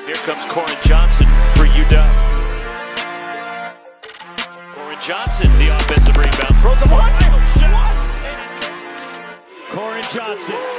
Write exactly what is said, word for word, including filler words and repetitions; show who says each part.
Speaker 1: Here comes Koren Johnson for U W. Koren Johnson, the offensive rebound, throws a one. Koren Johnson.